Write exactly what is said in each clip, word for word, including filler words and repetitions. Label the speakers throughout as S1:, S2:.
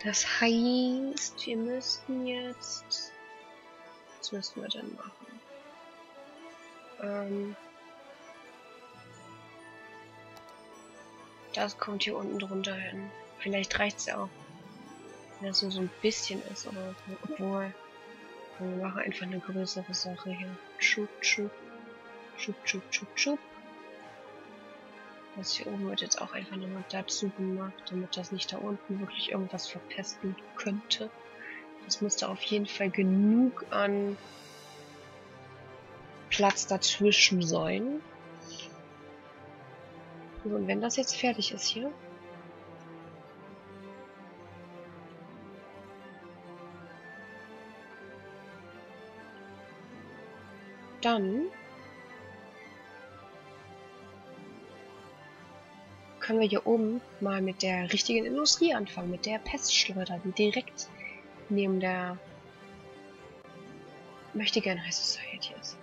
S1: Das heißt, wir müssten jetzt... Was müssen wir denn machen? Ähm... Das kommt hier unten drunter hin. Vielleicht reicht es ja auch, wenn das nur so ein bisschen ist, oder so. Obwohl, wir machen einfach eine größere Sache hier. Schub, schub, schub, schub, schub, schub. Das hier oben wird jetzt auch einfach nochmal dazu gemacht, damit das nicht da unten wirklich irgendwas verpesten könnte. Das müsste auf jeden Fall genug an Platz dazwischen sein. So, und wenn das jetzt fertig ist hier, dann können wir hier oben mal mit der richtigen Industrie anfangen, mit der Pestschleuder, die direkt neben der Möchtegern High Society ist.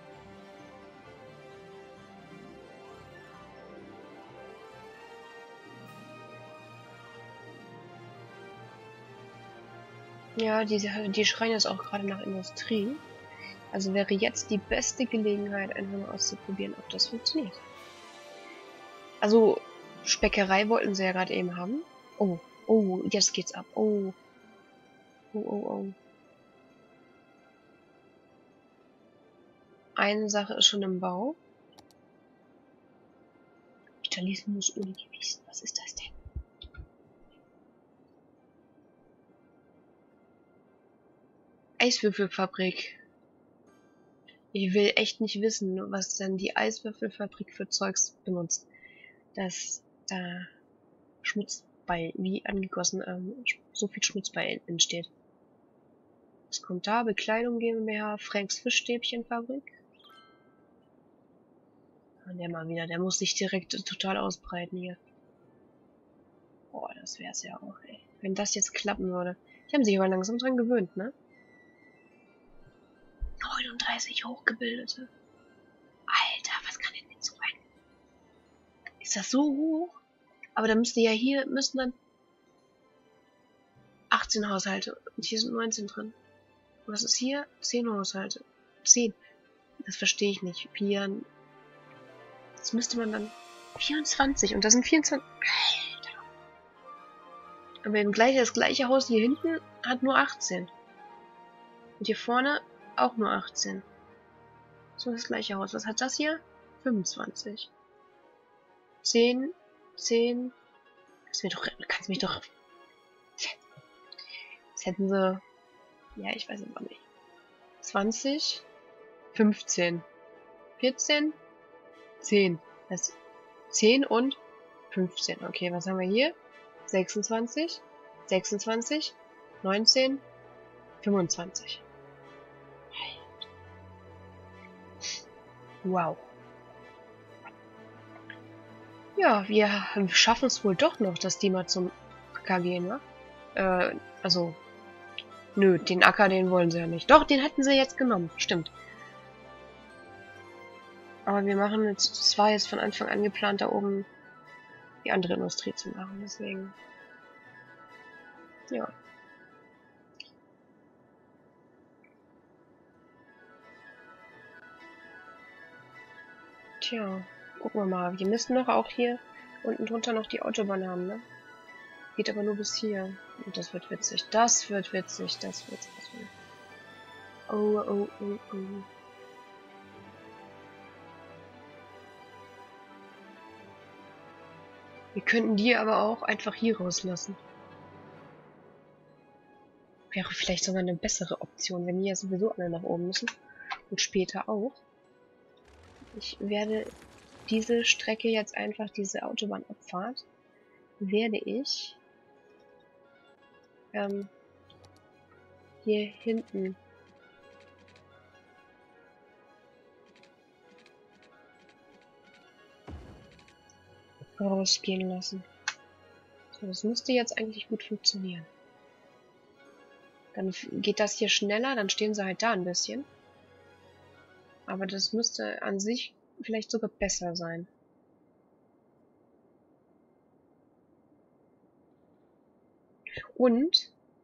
S1: Ja, die, die schreien jetzt auch gerade nach Industrie. Also wäre jetzt die beste Gelegenheit, einfach mal auszuprobieren, ob das funktioniert. Also, Speckerei wollten sie ja gerade eben haben. Oh, oh, jetzt geht's ab. Oh. Oh, oh, oh. Eine Sache ist schon im Bau. Vitalismus ohne Gewissen. Was ist das denn? Eiswürfelfabrik. Ich will echt nicht wissen, was dann die Eiswürfelfabrik für Zeugs benutzt. Dass da Schmutz bei, wie angegossen, ähm, so viel Schmutz bei entsteht. Was kommt da? Bekleidung GmbH, Franks Fischstäbchenfabrik. Und der mal wieder, der muss sich direkt total ausbreiten hier. Boah, das wär's ja auch, ey. Wenn das jetzt klappen würde. Die haben sich aber langsam dran gewöhnt, ne? neununddreißig Hochgebildete. Alter, was kann denn jetzt so ein... Ist das so hoch? Aber da müsste ja hier, müssten dann achtzehn Haushalte. Und hier sind neunzehn drin. Und was ist hier? zehn Haushalte. zehn. Das verstehe ich nicht. vier. Das müsste man dann... vierundzwanzig. Und da sind vierundzwanzig... Alter. Aber im gleichen, das gleiche Haus hier hinten hat nur achtzehn. Und hier vorne auch nur achtzehn. So das gleiche Haus. Was hat das hier? fünfundzwanzig. zehn. zehn. Kannst du mich doch... Kannst mich doch... Jetzt hätten sie... Ja, ich weiß aber nicht. zwanzig. fünfzehn. vierzehn. zehn. Das zehn und fünfzehn. Okay, was haben wir hier? sechsundzwanzig. sechsundzwanzig. neunzehn. fünfundzwanzig. Wow. Ja, wir schaffen es wohl doch noch, dass die mal zum Acker gehen, ne? Äh, also... Nö, den Acker, den wollen sie ja nicht. Doch, den hätten sie jetzt genommen. Stimmt. Aber wir machen jetzt... Es war jetzt von Anfang an geplant, da oben die andere Industrie zu machen. Deswegen... Ja. Tja, gucken wir mal. Wir müssen doch auch hier unten drunter noch die Autobahn haben, ne? Geht aber nur bis hier. Und das wird witzig. Das wird witzig. Das wird witzig. Oh, oh, oh, oh. Wir könnten die aber auch einfach hier rauslassen. Wäre vielleicht sogar eine bessere Option, wenn die ja sowieso alle nach oben müssen. Und später auch. Ich werde diese Strecke jetzt einfach, diese Autobahnabfahrt, werde ich ähm, hier hinten rausgehen lassen. So, das müsste jetzt eigentlich gut funktionieren. Dann geht das hier schneller, dann stehen sie halt da ein bisschen. Aber das müsste an sich vielleicht sogar besser sein. Und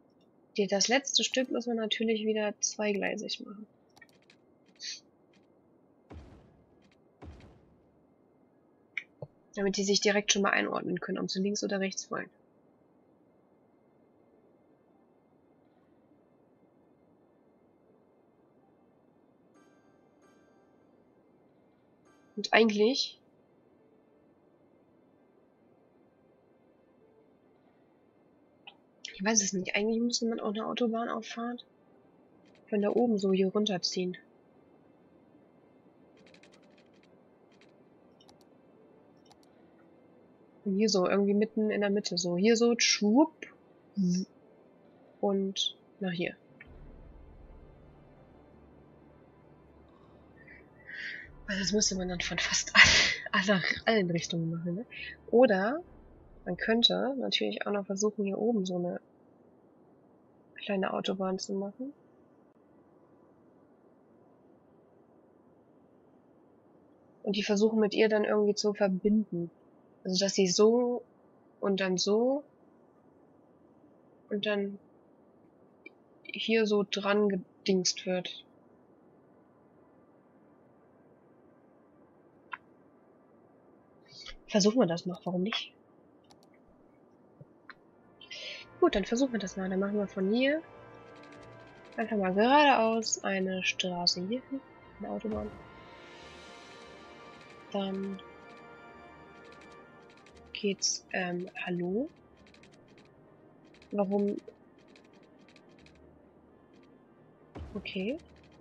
S1: Die, das letzte Stück müssen wir natürlich wieder zweigleisig machen. Damit die sich direkt schon mal einordnen können, ob sie links oder rechts wollen. Und eigentlich... Ich weiß es nicht. Eigentlich müsste man auch eine Autobahnauffahrt von da oben so hier runterziehen. Und hier so, irgendwie mitten in der Mitte. So, hier so, schwupp. Und nach hier. Also das müsste man dann von fast alle, allen Richtungen machen, ne? Oder man könnte natürlich auch noch versuchen, hier oben so eine kleine Autobahn zu machen. Und die versuchen mit ihr dann irgendwie zu verbinden. Also dass sie so und dann so und dann hier so dran gedingst wird. Versuchen wir das mal, warum nicht? Gut, dann versuchen wir das mal. Dann machen wir von hier einfach mal geradeaus eine Straße hier, eine Autobahn. Dann geht's, ähm, hallo? Warum? Okay.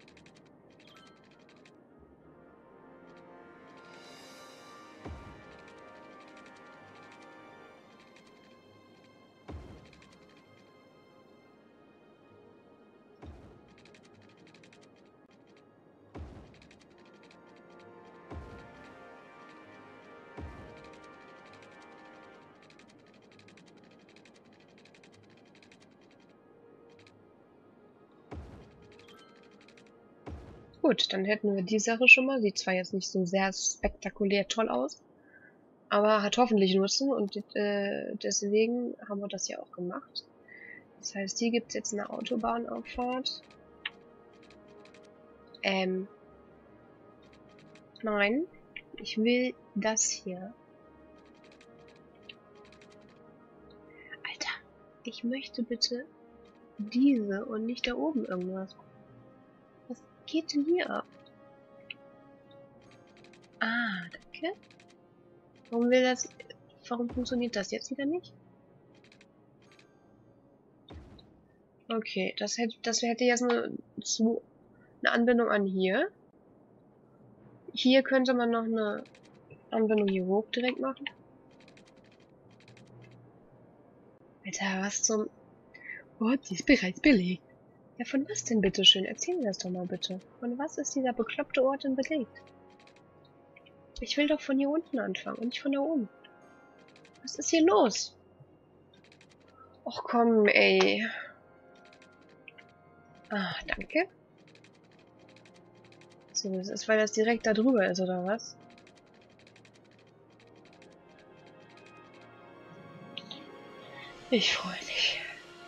S1: Gut, dann hätten wir die Sache schon mal. Sieht zwar jetzt nicht so sehr spektakulär toll aus, aber hat hoffentlich Nutzen und äh, deswegen haben wir das ja auch gemacht. Das heißt, hier gibt es jetzt eine Autobahnauffahrt. Ähm. Nein. Ich will das hier. Alter, ich möchte bitte diese und nicht da oben irgendwas. Was geht denn hier ab? Ah, danke. Warum will das... Warum funktioniert das jetzt wieder nicht? Okay, das hätte, das hätte jetzt eine, eine Anbindung an hier. Hier könnte man noch eine Anbindung hier hoch direkt machen. Alter, was zum... Oh, die ist bereits belegt. Ja, von was denn bitteschön? Erzähl mir das doch mal bitte. Von was ist dieser bekloppte Ort denn belegt? Ich will doch von hier unten anfangen und nicht von da oben. Was ist hier los? Och komm, ey. Ah, danke. So, das ist, weil das direkt da drüber ist, oder was? Ich freue mich.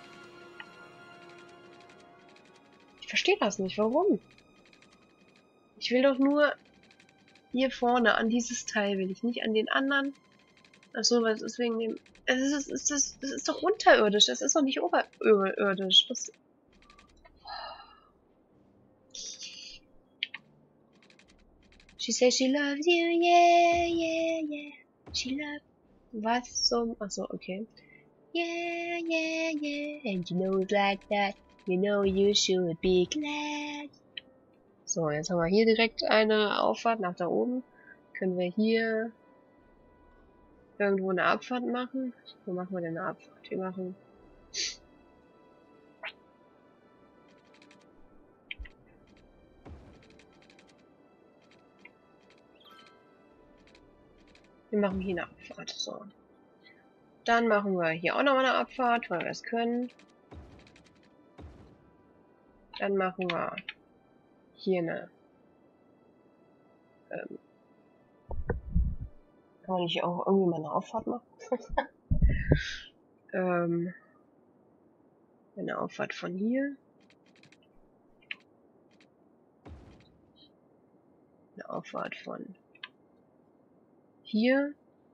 S1: Ich verstehe das nicht. Warum? Ich will doch nur hier vorne an dieses Teil, will ich nicht an den anderen. Achso, was ist wegen dem... Es ist, es ist, es ist doch unterirdisch. Das ist doch nicht oberirdisch. Das... She says she loves you, yeah, yeah, yeah. She loves... Was zum... Achso, okay. Yeah, yeah, yeah. And you know it's like that. You know you should be glad. So, jetzt haben wir hier direkt eine Auffahrt nach da oben. Können wir hier irgendwo eine Abfahrt machen? Wo machen wir denn eine Abfahrt? Wir machen... Wir machen hier eine Abfahrt. So. Dann machen wir hier auch noch eine Abfahrt, weil wir es können. Dann machen wir hier eine... Ähm, kann man nicht auch irgendwie mal eine Auffahrt machen? ähm... Eine Auffahrt von hier. Eine Auffahrt von hier.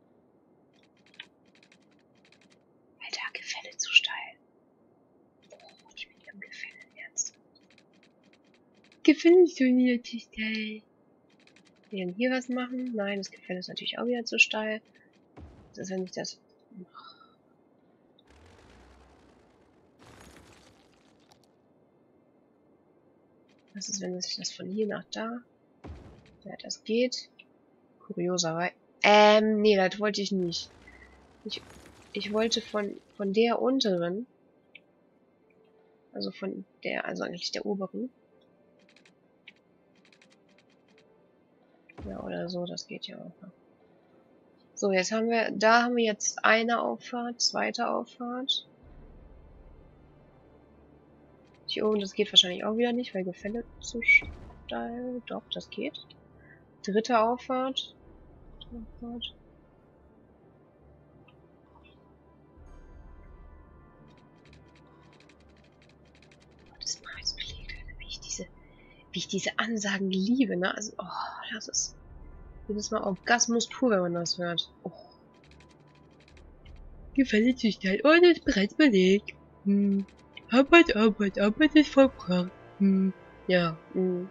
S1: Alter, Gefälle zu steil. Oh, ich bin hier im Gefälle, ernst. Gefälle zu mir zu steil. Wir hier was machen. Nein, das Gefälle ist natürlich auch wieder zu steil. Das ist, wenn ich das... Was ist, wenn ich das von hier nach da... Ja, das geht. Kurioserweise. Ähm, nee, das wollte ich nicht. Ich, ich wollte von, von der unteren, also von der, also eigentlich der oberen. Ja, oder so, das geht ja auch. So, jetzt haben wir, da haben wir jetzt eine Auffahrt, zweite Auffahrt. Hier oben, das geht wahrscheinlich auch wieder nicht, weil Gefälle zu steil. Doch, das geht. Dritte Auffahrt. Auffahrt. Das ist belegt, wie ich diese, wie ich diese Ansagen liebe, ne? Also, oh, das ist jedes Mal Orgasmus pur, wenn man das hört. Oh. Gefälle zu steil. Oh, das ist bereits belegt. Hm. Arbeit, Arbeit, Arbeit ist vollbracht. Hm. Ja. Hm.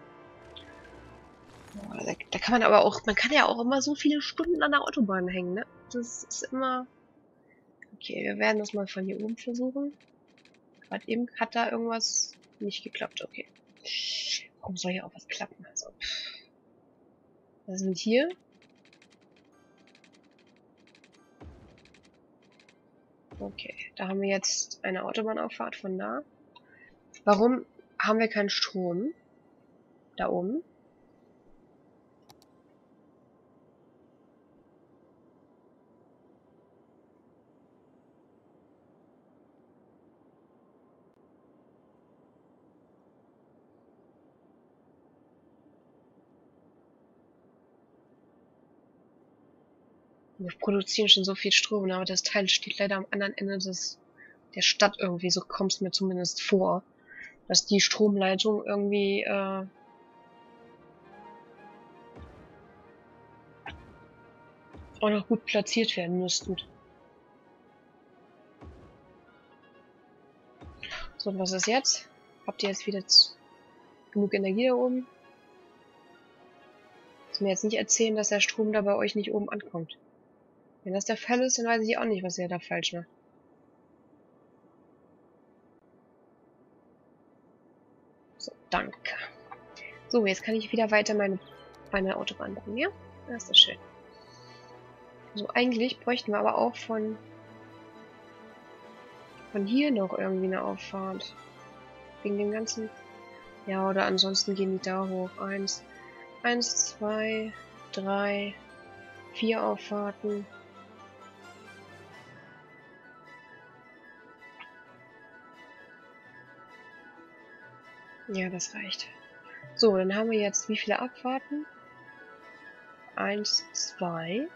S1: Da, da kann man aber auch, man kann ja auch immer so viele Stunden an der Autobahn hängen, ne? Das ist immer... Okay, wir werden das mal von hier oben versuchen. Gerade eben hat da irgendwas nicht geklappt, okay. Warum soll hier auch was klappen? Also, was sind hier? Okay, da haben wir jetzt eine Autobahnauffahrt von da. Warum haben wir keinen Strom? Da oben. Wir produzieren schon so viel Strom, aber das Teil steht leider am anderen Ende des, der Stadt irgendwie. So kommt es mir zumindest vor, dass die Stromleitung irgendwie äh, auch noch gut platziert werden müssten. So, und was ist jetzt? Habt ihr jetzt wieder genug Energie da oben? Muss mir jetzt nicht erzählen, dass der Strom da bei euch nicht oben ankommt. Wenn das der Fall ist, dann weiß ich auch nicht, was ihr da falsch macht. So, danke. So, jetzt kann ich wieder weiter meine, meine Autobahn bauen, ja? Das ist schön. So, eigentlich bräuchten wir aber auch von von hier noch irgendwie eine Auffahrt. Wegen dem ganzen... Ja, oder ansonsten gehen die da hoch. Eins, eins, zwei, drei, vier Auffahrten. Ja, das reicht. So, dann haben wir jetzt wie viele Abfahrten? Eins, zwei.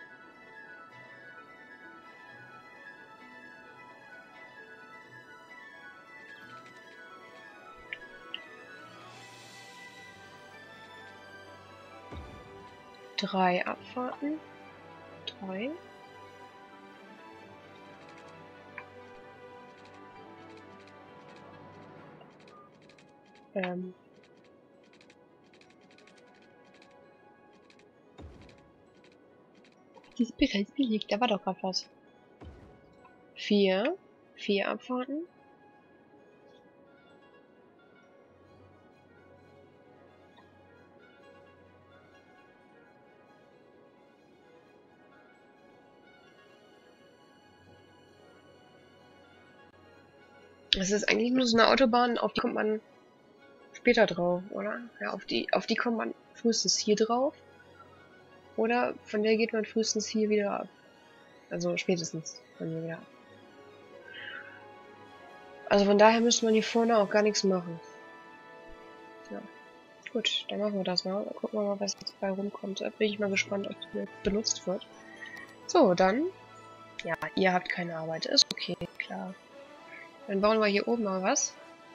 S1: Drei Abfahrten. Drei. Ähm. Die ist bereits belegt, da war doch gerade was. Vier. Vier Abfahrten. Es ist eigentlich nur so eine Autobahn, auf die kommt man später drauf, oder? Ja, auf die, auf die kommt man frühestens hier drauf. Oder von der geht man frühestens hier wieder ab. Also spätestens von hier wieder ab. Also von daher müsste man hier vorne auch gar nichts machen. Ja. Gut, dann machen wir das mal. Dann gucken wir mal, was jetzt bei rumkommt. Da bin ich mal gespannt, ob das benutzt wird. So, dann. Ja, ihr habt keine Arbeit. Ist okay, klar. Dann bauen wir hier oben mal was.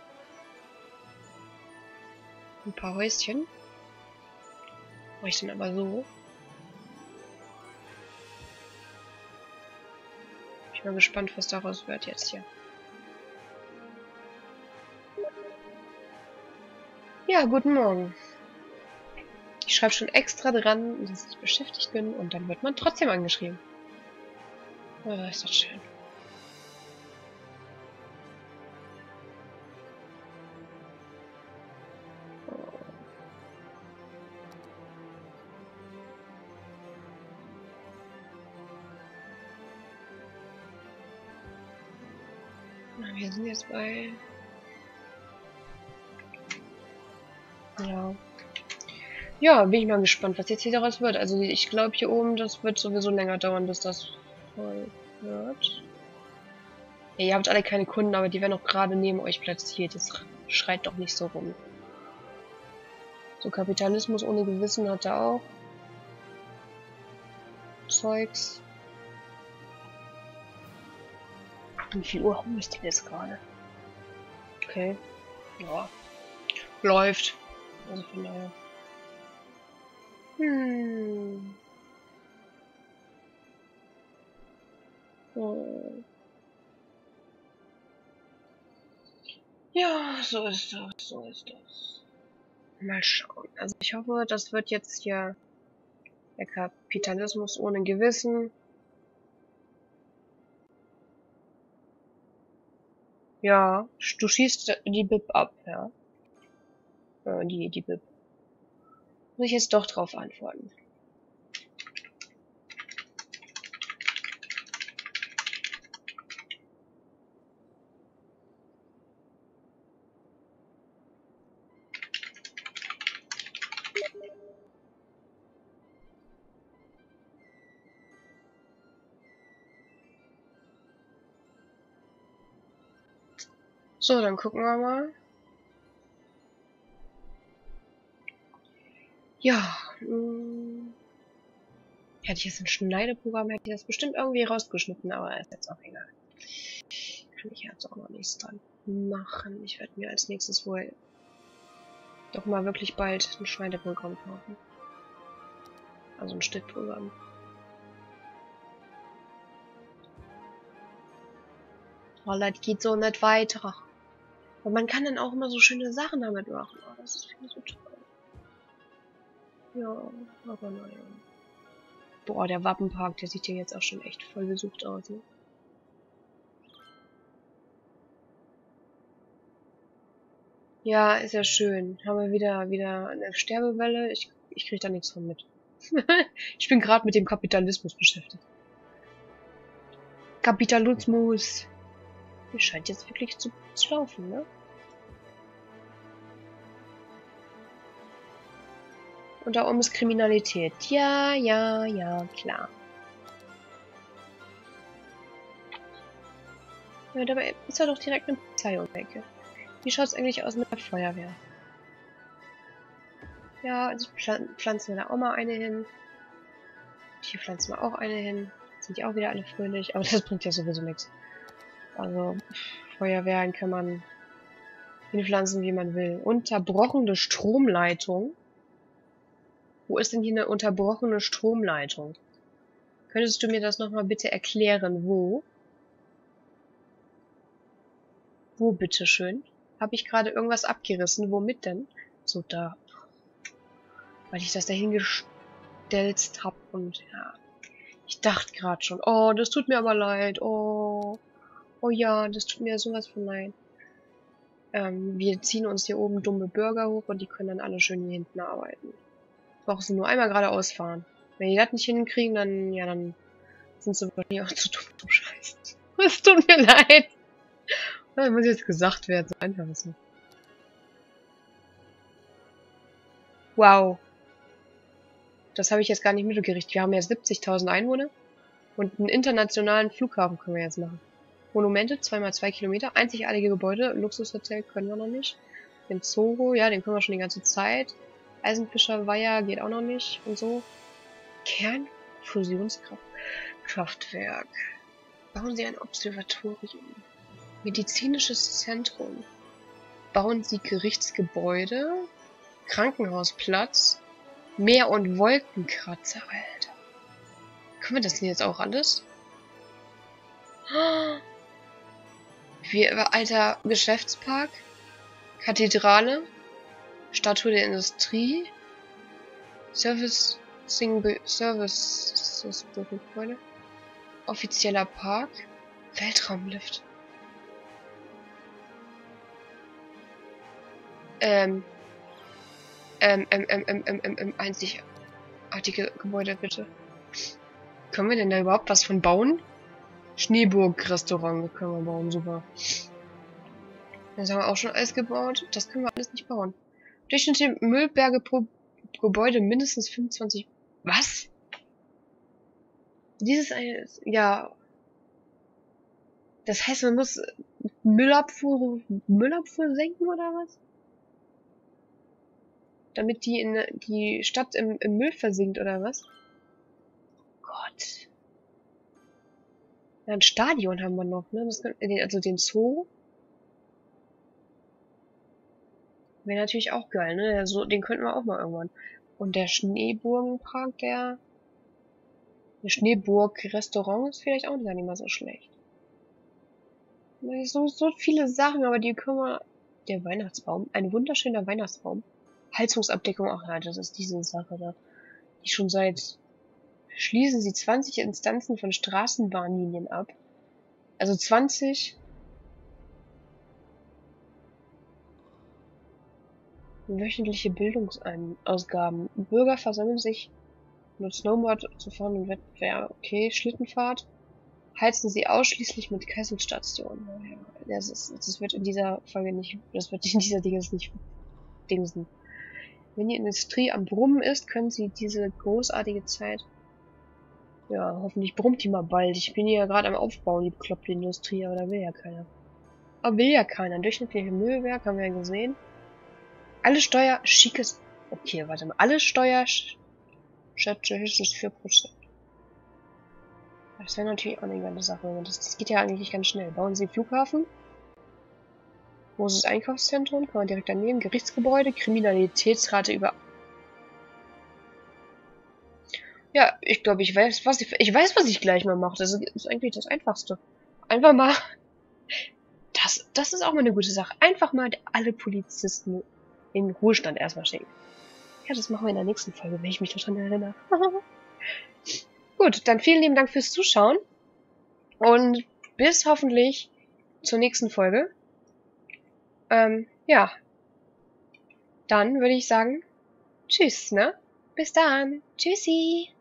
S1: Ein paar Häuschen. Mache ich dann aber so. Ich bin mal gespannt, was daraus wird jetzt hier. Ja, guten Morgen. Ich schreibe schon extra dran, dass ich beschäftigt bin und dann wird man trotzdem angeschrieben. Oh, ist doch schön. Na, wir sind jetzt bei... Ja. Ja, bin ich mal gespannt, was jetzt hier daraus wird. Also ich glaube hier oben, das wird sowieso länger dauern, bis das voll wird. Ja, ihr habt alle keine Kunden, aber die werden auch gerade neben euch platziert. Das schreit doch nicht so rum. So, Kapitalismus ohne Gewissen hat er auch. Zeugs. Wie viel Uhr haben wir denn jetzt gerade? Okay. Ja. Läuft. Also von daher. Hm. Oh. Ja, so ist das, so ist das. Mal schauen. Also ich hoffe, das wird jetzt hier der Kapitalismus ohne Gewissen. Ja, du schießt die B I P ab, ja. Äh, die, die B I P. Muss ich jetzt doch drauf antworten. So, dann gucken wir mal. Ja, mh, hätte ich jetzt ein Schneideprogramm, hätte ich das bestimmt irgendwie rausgeschnitten, aber ist jetzt auch egal. Kann ich jetzt auch noch nichts dran machen. Ich werde mir als nächstes wohl doch mal wirklich bald ein Schneideprogramm kaufen. Also ein Schnittprogramm. Oh, das geht so nicht weiter. Und man kann dann auch immer so schöne Sachen damit machen. Oh, das ist viel so toll. Ja, aber naja. Boah, der Wappenpark, der sieht ja jetzt auch schon echt voll besucht aus, ne? Ja, ist ja schön. Haben wir wieder wieder eine Sterbewelle. Ich, ich krieg da nichts von mit. Ich bin gerade mit dem Kapitalismus beschäftigt. Kapitalismus. Hier scheint jetzt wirklich zu, zu laufen, ne? Und da oben ist Kriminalität. Ja, ja, ja, klar. Ja, dabei ist ja doch direkt eine Polizei um die Ecke. Wie schaut's eigentlich aus mit der Feuerwehr? Ja, also pflanzen wir da auch mal eine hin. Hier pflanzen wir auch eine hin. Sind die auch wieder alle fröhlich. Aber das bringt ja sowieso nichts. Also, Feuerwehren kann man hinpflanzen, wie man will. Unterbrochene Stromleitung. Wo ist denn hier eine unterbrochene Stromleitung? Könntest du mir das nochmal bitte erklären? Wo? Wo, bitteschön? Habe ich gerade irgendwas abgerissen? Womit denn? So, da. Weil ich das dahin gestellt habe und ja. Ich dachte gerade schon, oh, das tut mir aber leid. Oh. Oh ja, das tut mir sowas von leid. Ähm, wir ziehen uns hier oben dumme Bürger hoch und die können dann alle schön hier hinten arbeiten. Brauchen sie nur einmal geradeaus fahren. Wenn die das nicht hinkriegen, dann, ja, dann sind sie wahrscheinlich auch zu dumm zum Scheißen. Es tut mir leid. Das muss jetzt gesagt werden, so einfach ist es. Wow. Das habe ich jetzt gar nicht mitgekriegt. Wir haben ja siebzigtausend Einwohner und einen internationalen Flughafen können wir jetzt machen. Monumente, zwei mal zwei Kilometer, einzigartige Gebäude, Luxushotel können wir noch nicht. Den Zoo, ja, den können wir schon die ganze Zeit. Eisenfischer Weiher geht auch noch nicht und so. Kernfusionskraftwerk. Bauen Sie ein Observatorium. Medizinisches Zentrum. Bauen Sie Gerichtsgebäude, Krankenhausplatz, Meer- und Wolkenkratzer, Alter. Können wir das denn jetzt auch alles? Wir, Alter, Geschäftspark, Kathedrale, Statue der Industrie, Service, Single, Service, Gebäude, offizieller Park, Weltraumlift. Ähm, ähm, ähm, ähm, ähm, ähm, ähm, ähm, einzigartige Gebäude, bitte. Können wir denn da überhaupt was von bauen? Schneeburg-Restaurant können wir bauen, super. Das haben wir auch schon alles gebaut. Das können wir alles nicht bauen. Durchschnittliche Müllberge pro Gebäude mindestens fünfundzwanzig. Was? Dieses eine, ja. Das heißt, man muss Müllabfuhr, Müllabfuhr senken oder was? Damit die in die Stadt im, im Müll versinkt oder was? Gott. Ja, ein Stadion haben wir noch, ne? Das kann, also den Zoo. Wäre natürlich auch geil, ne? Der so, den könnten wir auch mal irgendwann. Und der Schneeburgenpark, der... Der Schneeburg-Restaurant ist vielleicht auch gar nicht mal so schlecht. So, so viele Sachen, aber die können wir... Der Weihnachtsbaum. Ein wunderschöner Weihnachtsbaum. Heizungsabdeckung, ach ja, das ist diese Sache da. Die schon seit... Schließen Sie zwanzig Instanzen von Straßenbahnlinien ab. Also zwanzig... Wöchentliche Bildungsausgaben. Bürger versammeln sich, um Snowboard zu fahren und Wettbewerb. Okay, Schlittenfahrt. Heizen Sie ausschließlich mit Kesselstationen. Das, ist, das wird in dieser Folge nicht, das wird in dieser Dinges nicht dingsen. Wenn die Industrie am Brummen ist, können Sie diese großartige Zeit... Ja, hoffentlich brummt die mal bald. Ich bin hier ja gerade am Aufbauen, die bekloppte Industrie, aber da will ja keiner. Aber will ja keiner. Durchschnittliche Müllwerk haben wir ja gesehen. Alle Steuer... Schickes... Okay, warte mal. Alle Steuer... Schätze höchstens vier Prozent. Das wäre natürlich auch eine ganze Sache. Das, das geht ja eigentlich ganz schnell. Bauen Sie Flughafen. Großes Einkaufszentrum. Kann man direkt daneben. Gerichtsgebäude. Kriminalitätsrate über... Ja, ich glaube, ich weiß, was ich... Ich weiß, was ich gleich mal mache. Das ist, ist eigentlich das Einfachste. Einfach mal... Das, das ist auch mal eine gute Sache. Einfach mal alle Polizisten in den Ruhestand erstmal schicken. Ja, das machen wir in der nächsten Folge, wenn ich mich daran erinnere. Gut, dann vielen lieben Dank fürs Zuschauen. Und bis hoffentlich zur nächsten Folge. Ähm, ja. Dann würde ich sagen, tschüss, ne? Bis dann. Tschüssi.